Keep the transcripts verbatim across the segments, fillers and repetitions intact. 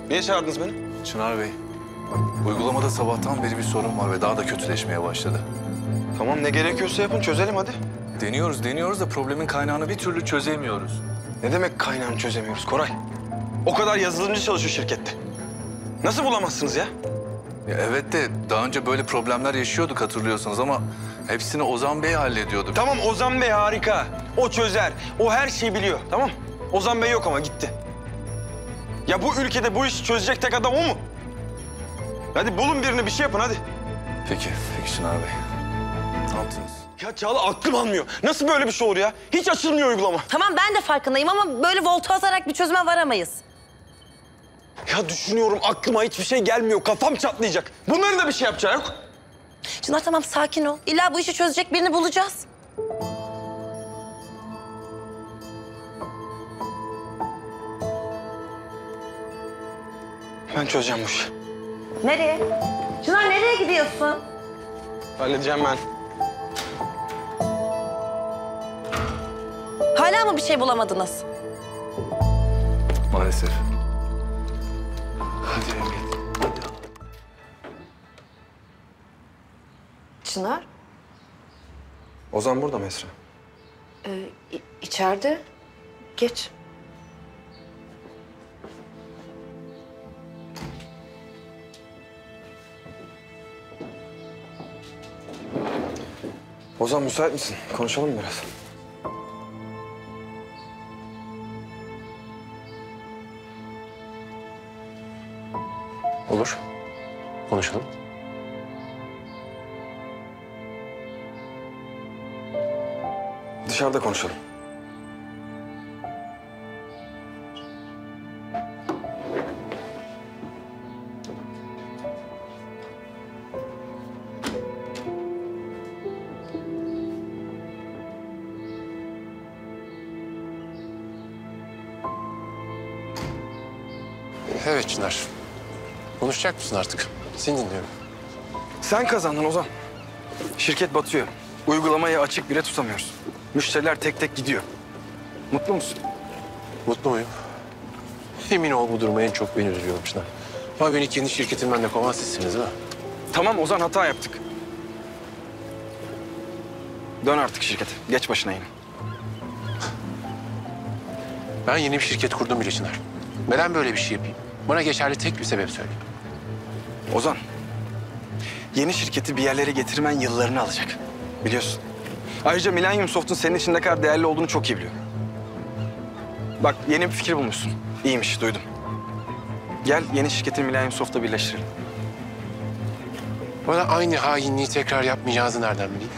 Niye çağırdınız beni? Çınar Bey, uygulamada sabahtan beri bir sorun var ve daha da kötüleşmeye başladı. Tamam, ne gerekiyorsa yapın, çözelim hadi. Deniyoruz, deniyoruz da problemin kaynağını bir türlü çözemiyoruz. Ne demek kaynağını çözemiyoruz Koray? O kadar yazılımcı çalışıyor şirkette. Nasıl bulamazsınız ya? Ya evet de daha önce böyle problemler yaşıyorduk hatırlıyorsunuz ama hepsini Ozan Bey hallediyordu. Tamam, Ozan Bey harika. O çözer. O her şeyi biliyor, tamam? Ozan Bey yok ama gitti. Ya bu ülkede bu işi çözecek tek adam o mu? Hadi bulun birini, bir şey yapın hadi. Peki, peki Çınar Bey. Ne yaptınız? Ya Çağla, aklım almıyor. Nasıl böyle bir şey olur ya? Hiç açılmıyor uygulama. Tamam, ben de farkındayım ama böyle volta atarak bir çözüme varamayız. Ya düşünüyorum, aklıma hiçbir şey gelmiyor. Kafam çatlayacak. Bunların da bir şey yapacağı yok. Çınar tamam, sakin ol. İlla bu işi çözecek birini bulacağız. Ben çözeceğim bu işi. Nereye? Çınar nereye gidiyorsun? Halledeceğim ben. Hala mı bir şey bulamadınız? Maalesef. Hadi Emre. Çınar, Ozan burada mı Esra? e, i- içeride. Geç. Ozan, müsait misin? Konuşalım mı biraz? Olur. Konuşalım. Dışarıda konuşalım. Evet Çınar. Konuşacak mısın artık? Seni dinliyorum. Sen kazandın Ozan. Şirket batıyor. Uygulamayı açık bile tutamıyoruz. Müşteriler tek tek gidiyor. Mutlu musun? Mutlu muyum? Emin ol bu duruma en çok beni üzülüyorum Çınar. Ama beni kendi şirketimden de kovan sizsiniz ha. Tamam Ozan, hata yaptık. Dön artık şirkete. Geç başına yine. Ben yeni bir şirket kurdum bile Çınar. Neden böyle bir şey yapayım? Bana geçerli tek bir sebep söyle. Ozan, yeni şirketi bir yerlere getirmen yıllarını alacak. Biliyorsun. Ayrıca Millennium Soft'un senin için ne kadar değerli olduğunu çok iyi biliyorum. Bak, yeni bir fikir bulmuşsun. İyiymiş, duydum. Gel yeni şirketi Millennium Soft'la birleştirelim. Bana aynı hainliği tekrar yapmayacağınızı nereden bileyim?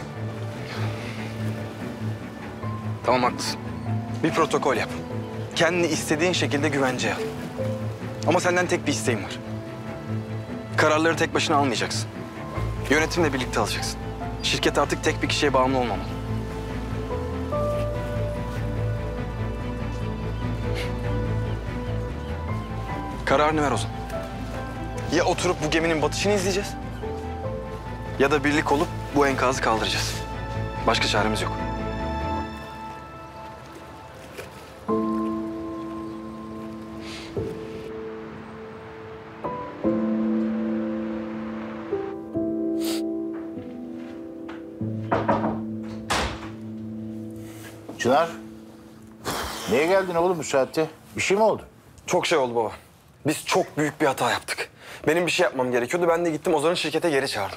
Tamam, haklısın. Bir protokol yap. Kendini istediğin şekilde güvenceye al. Ama senden tek bir isteğim var. Kararları tek başına almayacaksın. Yönetimle birlikte alacaksın. Şirket artık tek bir kişiye bağımlı olmamalı. Kararını ver o zaman. Ya oturup bu geminin batışını izleyeceğiz... ya da birlik olup bu enkazı kaldıracağız. Başka çaremiz yok. Çınar, niye geldin oğlum bu saatte? Bir şey mi oldu? Çok şey oldu baba. Biz çok büyük bir hata yaptık. Benim bir şey yapmam gerekiyordu. Ben de gittim Ozan'ı şirkete geri çağırdım.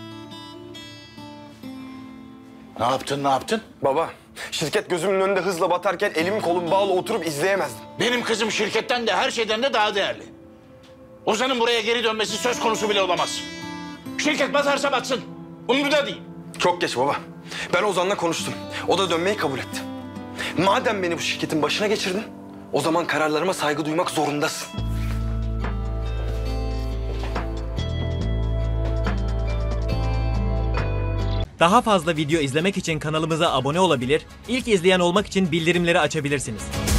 Ne yaptın, ne yaptın? Baba, şirket gözümün önünde hızla batarken elim kolum bağlı oturup izleyemezdim. Benim kızım şirketten de her şeyden de daha değerli. Ozan'ın buraya geri dönmesi söz konusu bile olamaz. Şirket batarsa batsın. Umurumda değil. Çok geç baba. Ben Ozan'la konuştum. O da dönmeyi kabul etti. Madem beni bu şirketin başına geçirdin, o zaman kararlarıma saygı duymak zorundasın. Daha fazla video izlemek için kanalımıza abone olabilir, ilk izleyen olmak için bildirimleri açabilirsiniz.